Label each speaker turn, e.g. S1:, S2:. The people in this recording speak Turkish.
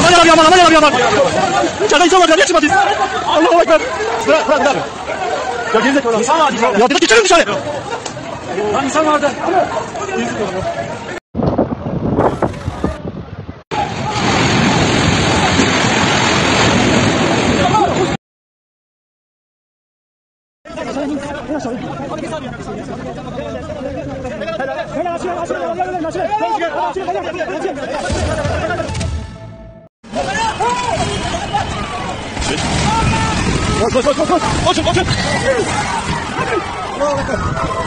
S1: aman yaman. İçeride insan var ya, niye çıkmadın? Allahu Ekber. Bırak. Ya gerizekalı. İnsan vardı. Ya dedik geçelim dışarı. Lan insan vardı. Koş.